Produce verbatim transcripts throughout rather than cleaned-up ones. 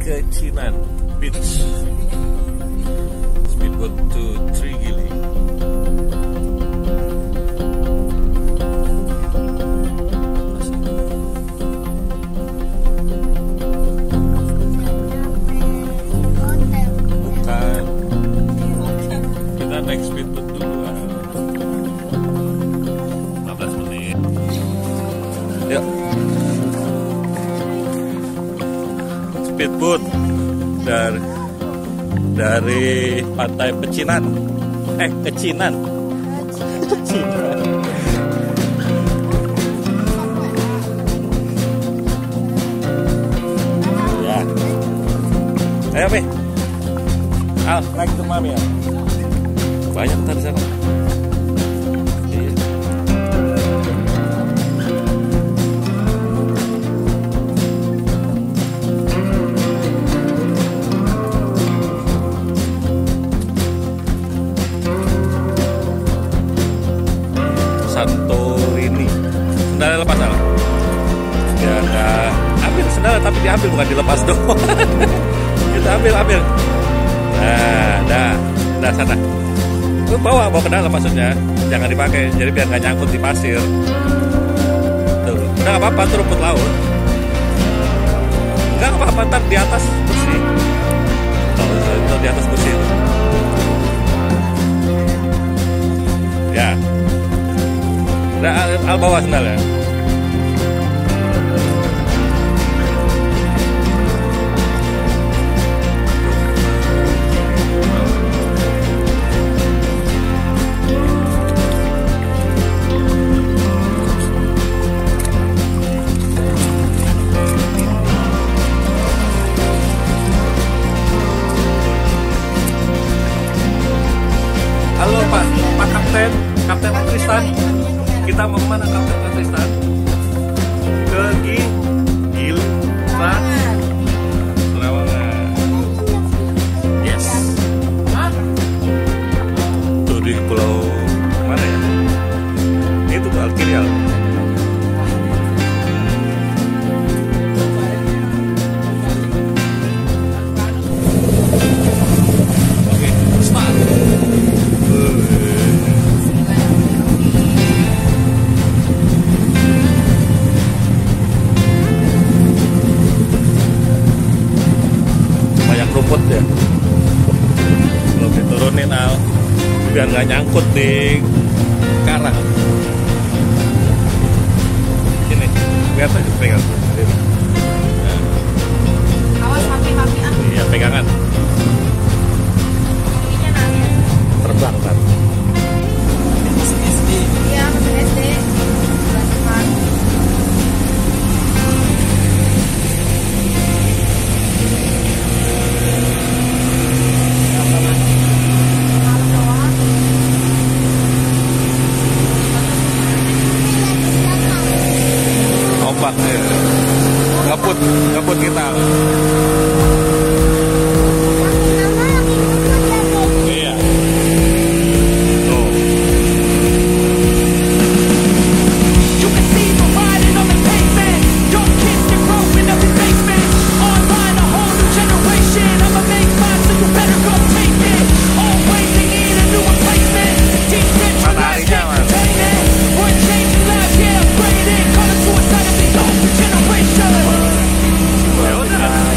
Kecinan Beach. Speedboat to Three Gili. Bukan. Kita naik speedboat dulu. lima belas menit. Yuk. Speedboat dari dari pantai Pecinan, eh Kecinan, Kecinan. Ya, ayo Mi, Al naik ke Mami ya. Banyak tadi sana. Iya. Santorini. Sendalnya lepas Al. Ya nggak ambil sendalnya tapi diambil bukan dilepas doang. Kita ambil ambil. Nah, dah, dah sana. Lu bawa bawa ke dalam maksudnya, jangan dipakai. Jadi biar nggak nyangkut di pasir. Tuh, udah nggak apa-apa tuh rumput laut. Nggak apa-apa ntar di atas bersih. Tuh, tuh di atas bersih. Ya. Udah Al bawa sendalnya. Halo Pak, Pak Kapten, Kapten Tristan. Kita mau kemana Kapten Tristan? Ke Gi, Gil, Tra, Serawangan. Yes. Tuh di pulau mana ya? Itu tuh Alkirial. Oke, start. Rumput ya, belum diturunin Al, biar nggak nyangkut di karang. Ini lihat aja pegang. Nah. Awas mati-mati ah. Iya pegangan. Terbang kan. S D. Iya S D. Ombak ya. Ngeput, ngeput kita. Iya. Tuh. Mataharinya mas. Ya udah.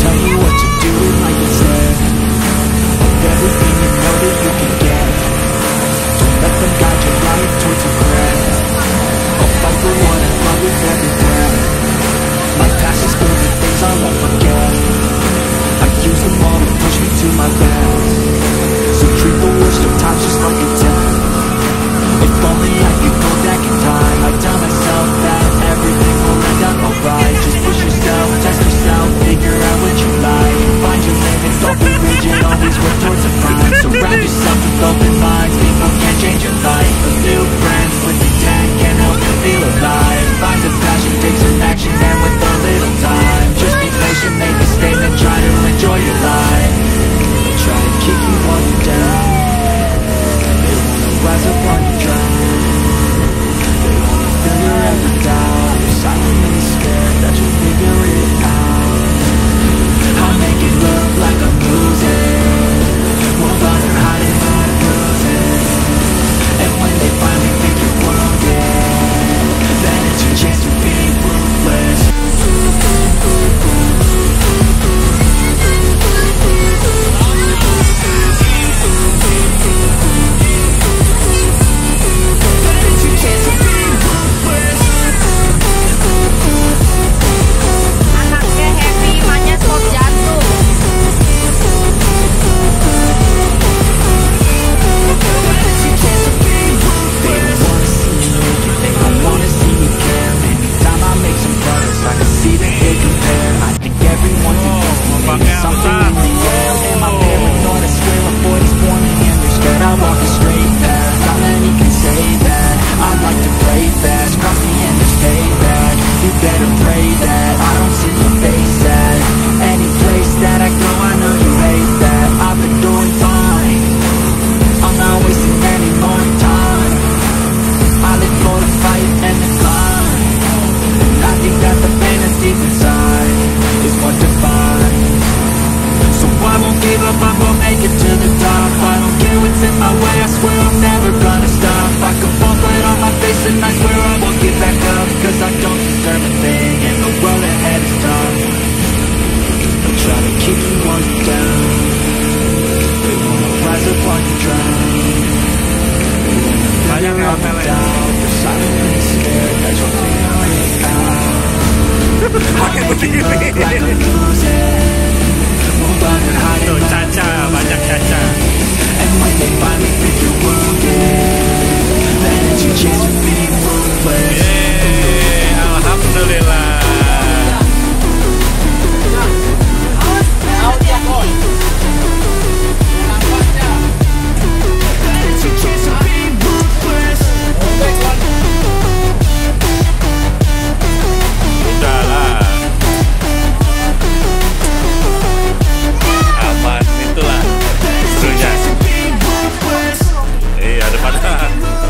tell you what to do like it's said. Everything you know that you can get. Don't let them guide your life towards regret. I'll fight for what I love with every breath. My past is filled with things I won't forget. I use them all to push me to my best. So treat the worst of times just like a test. If only I could go back in time, I'd tell myself that everything will end up alright. Just push yourself, test yourself, figure out what you like. Find your limits, don't be rigid, always work towards a climb. Surround yourself with open minds, people can change your life. A few friends with intent can help you feel alive. Find a passion, take some action, and with a little time, just be patient, make a statement, try to enjoy your life. They'll try to kick you while you're down. They wanna rise up while you drown. They wanna fill your every doubt. You're silently scared that you'll figure it out. I'll make it look like I'm losing. Won't bother hiding my bruises. And when they finally think you're wounded, then it's your chance to be ruthless. Anaknya happy, emaknya stop jatuh. They don't wanna see me make it, they don't wanna see me care. Anytime I make some progress, I can see that they compare. I think everyone thinks maybe something in the air. Am I paranoid? I swear a voice warning and they're scared I walk a straight path. Not many can say that. I like to play fast, cross me and there's payback. You better pray that I don't see your face at any place that I go. I know you hate that. I've been doing fine, I'm not wasting any more time. I live for the fight and the climb. And I think that the pain that's deep inside is what defines. So I won't give up, I will make it to the top. I don't care what's in my way, I swear I'm never gonna stop. I could fall flat on my face and I swear I won't get back up. Cause I don't deserve a thing and the road ahead is tough. They'll try to kick you while you're down. They wanna rise up while you drown. Banyak yang hotelnya. You're silently scared that you'll figure it out. Pakai begini. Like I'm losing. Won't bother hiding Tuh my caca, banyak caca. And when they finally think you're wounded, then it's your chance to be ruthless. Yeay, alhamdulillah. Then it's your chance to be ruthless. Udahlah. Aman, itulah serunya. Eh, ada panah.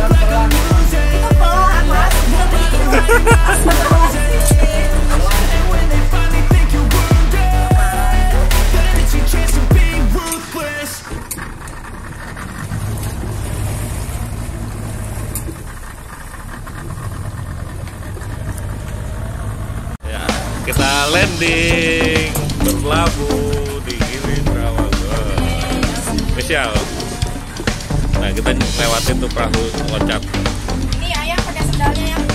Ya, kita landing, berlabuh di Gili Trawangan. Spesial. Nah, kita lewatin tuh perahu loncat. Ini ayam pakai sendalnya ya.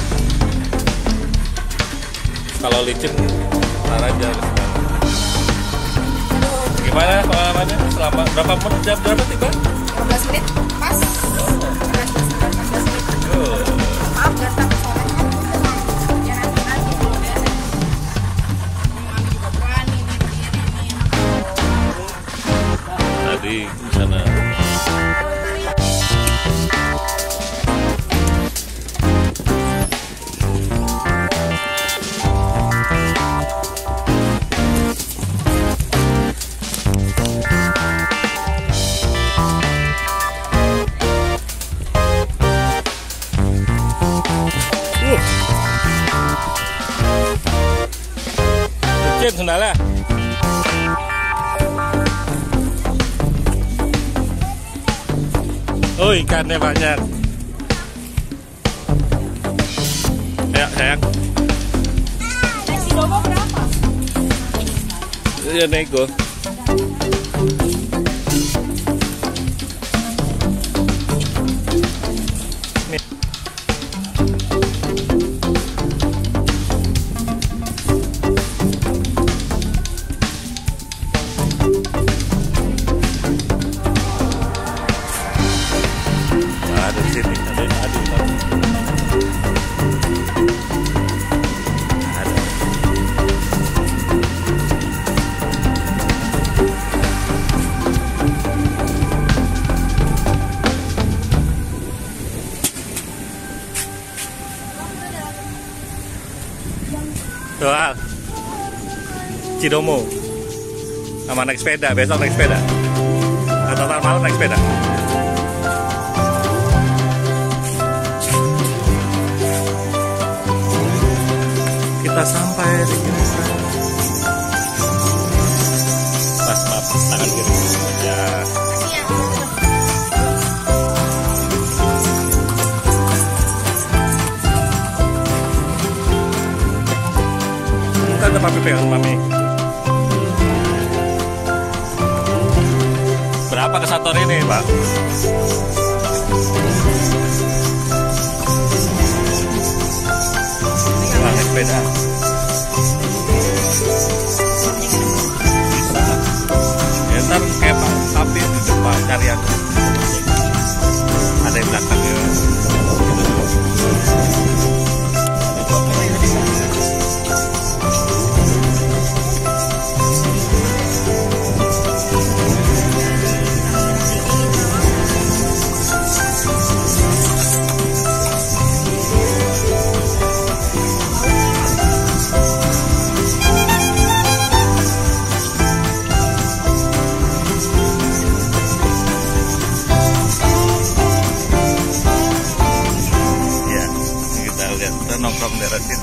Kalau licin, ntar aja. Gimana pengalamannya? Selama berapa menit? Jam berapa tiba? lima belas menit pas. empat belas menit. Oh. Maaf gak sampai sore kan. Ya nanti lagi kalau biasa. Mami juga berani nih begini nih. Tadi di sana. Licin sendalnya. Oh, ikannya banyak. Ayo sayang. Nasi dobo berapa? Ya nego. Ada di sini, ada yang adu. Ada. Soal Cidomo sama naik sepeda, besok naik sepeda atau ntar malam naik sepeda. Kita sampai di Gilisa. Mas, maaf, tangan kiri ya. Ada papi pegang mami. Berapa ke Sator ini, Pak? Naik sepeda. Bisa. Ya ntar kayak Pak Papi di depan cari aku. Ada yang belakang ya. Nongkrong daerah sini.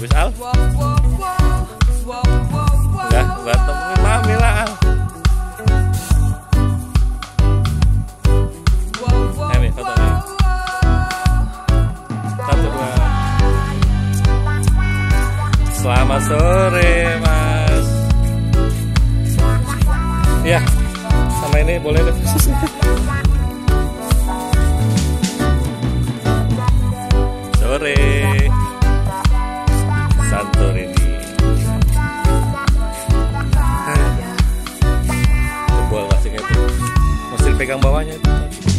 Habis Al? Udah, buat temenin Mami lah Al. Ini foto nih. Satu dua. Selamat sore Mas. Ya, sama ini boleh deh. Sore Santorini. Jebol plastiknya itu. Mesti pegang bawahnya itu.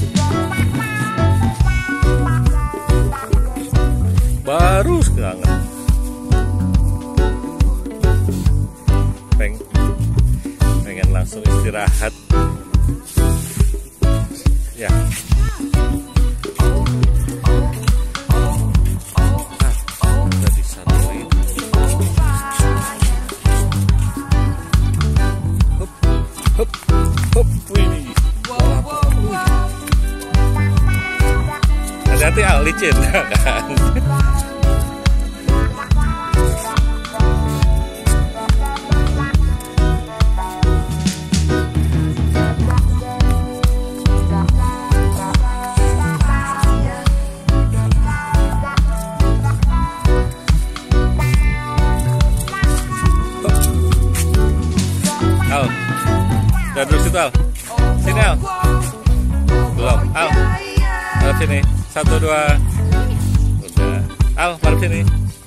Baru banget. Peng, pengen langsung istirahat. Ya. Hati-hati Al, licin kan. Al, udah duduk situ Al. Sini Al. Belum Al. Al sini. Satu dua. Udah. Al, mari sini.